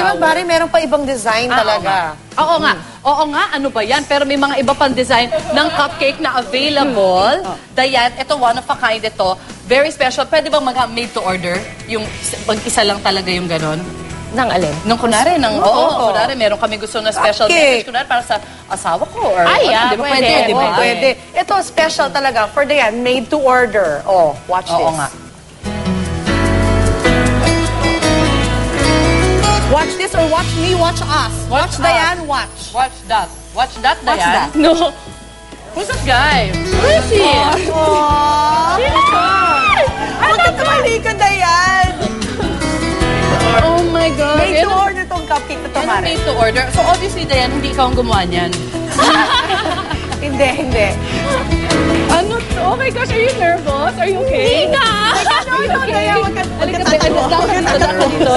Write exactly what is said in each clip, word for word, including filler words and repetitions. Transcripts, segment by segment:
ba, Mari, meron pa ibang design Ah, talaga. Oo nga. Oo nga. Oo nga, ano ba yan? Pero may mga iba pang design ng cupcake na available. Dayan, ito one of a kind ito. Very special. Pwede bang mag-made to order? Yung pag-isa lang talaga yung ganon? Nang alin? Nung kunwari, ng, oo, oh, kunwari, meron kami gusto na special message, kunwari, para sa asawa ko, or, Ay, ano, ah, di ba pwede, pwede, Di ba? Pwede. Ito, special talaga. For Dayan, made to order. Oh, watch Oo this. nga. Watch this or watch me, watch us. Watch, Watch Dayan, us. watch. Watch that. Watch that, Watch Dayan. that. No. Who's that guy? Who is he? Aww. Huwag ka tumalikod, Dayan. Oh my God. Made to Yan ang- order tong cupcake na to, yan ang Mari. made to order. So obviously, Dayan, hindi ikaw ang gumawa niyan. Hindi, hindi. Ano to? Oh my gosh, are you nervous? Are you okay? Hindi na! No, no, Dayan, huwag ka Halika, huwag ka Dayan. tatlo. Dapat dito, dapat dito.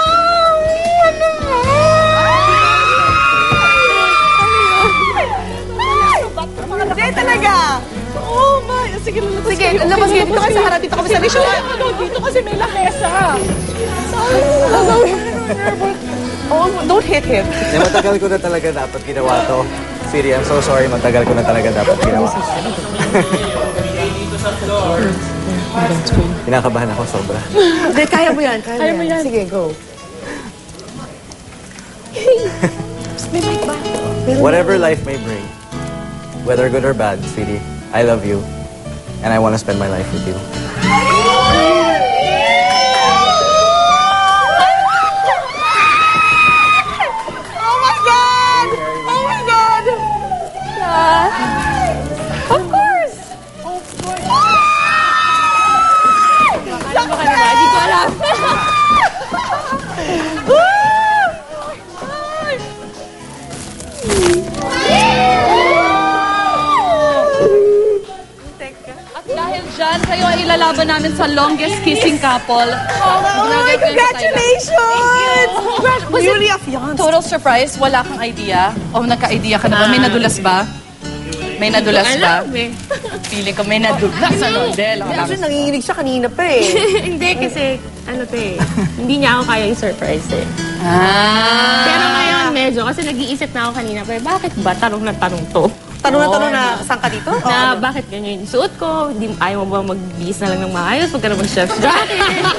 Hindi talaga. Oh my. Sige, lalabas Sige, labas kayo. Dito kayo sa harap. Dito kami sa likod. Ano, dito kasi may lamesa. Oh, don't hit him. Eh, matagal ko na talaga dapat ginawa to. Siri, I'm so sorry. Matagal ko na talaga dapat ginawa. Kinakabahan ako sobra. Hindi, kaya mo yan. Kaya mo yan. Sige, go. Whatever life may bring, whether good or bad, sweetie, I love you. And I want to spend my life with you. Oh my God! Oh my God! Of course! Of course! Alam mo ka na ba? Hindi ko alam. At dahil dyan, kayo ay ilalaban namin sa longest kissing couple. Oh my, congratulations! Was Newly it affianced. total surprise? Wala kang idea? O nagka-idea ka na ba? May nadulas ba? May nadulas ba? Alam eh. Feeling ko may nadulas. Ano, Del? Actually, nanginginig siya kanina pa eh. Hindi kasi, ano to eh, hindi niya ako kaya i-surprise eh. Ah. Pero ngayon medyo, kasi nag-iisip na ako kanina, pero bakit ba tanong na tanong to? Tanong na tanong na, saan ka dito? Na bakit ganyan yung suot ko? Di, ayaw mo ba mag-bihis na lang ng maayos? Huwag ka na mag-chef's jacket.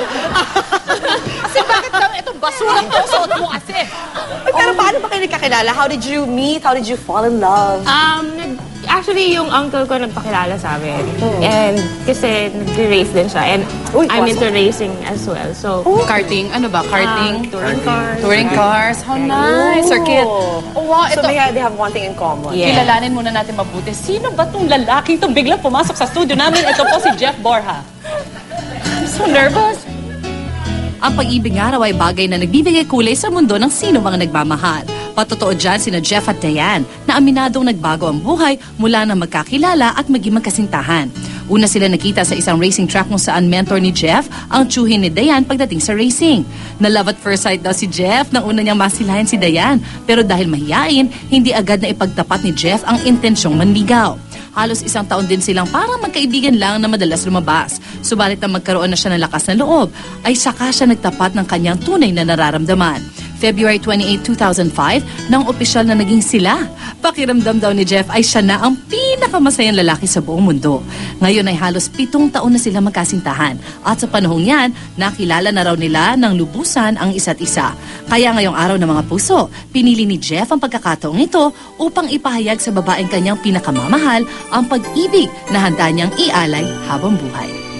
Kasi bakit kang itong basurang to suot mo kasi? Pero paano ba kayo nagkakilala? How did you meet? How did you fall in love? Um, nag, actually, yung uncle ko nagpakilala sa amin. And kasi nag-race din siya. And Uy, I'm pasok. into racing as well. So, Karting? Ano ba? Karting? um, touring cars. Touring cars? How nice! Circuit. Oh, wow. So Ito, they have, they have one thing in common. Yeah. kilalanin muna natin mabuti. Sino ba tong lalaking itong biglang pumasok sa studio namin? Ito po si Jeff Borja. I'm so nervous. Ang pag-ibig nga raw ay bagay na nagbibigay kulay sa mundo ng sino mga nagmamahal. Patotoo dyan sina Jeff at Dayan na aminadong nagbago ang buhay mula na magkakilala at maging magkasintahan. Una sila nakita sa isang racing track kung saan mentor ni Jeff ang tsuhin ni Dayan pagdating sa racing. Na love at first sight daw si Jeff nang una niyang masilayan si Dayan. Pero dahil mahiyain, hindi agad na ipagtapat ni Jeff ang intensyong manligaw. Halos isang taon din silang parang magkaibigan lang na madalas lumabas. Subalit na magkaroon na siya ng lakas ng loob, ay saka siya nagtapat ng kanyang tunay na nararamdaman. February twenty-eighth, two thousand five, nang opisyal na naging sila. Pakiramdam daw ni Jeff ay siya na ang pinakamasayang lalaki sa buong mundo. Ngayon ay halos pitong taon na sila magkasintahan. At sa panahong yan, nakilala na raw nila ng lubusan ang isa't isa. Kaya ngayong araw ng mga puso, pinili ni Jeff ang pagkakataong ito upang ipahayag sa babaeng kanyang pinakamamahal ang pag-ibig na handa niyang ialay habang buhay.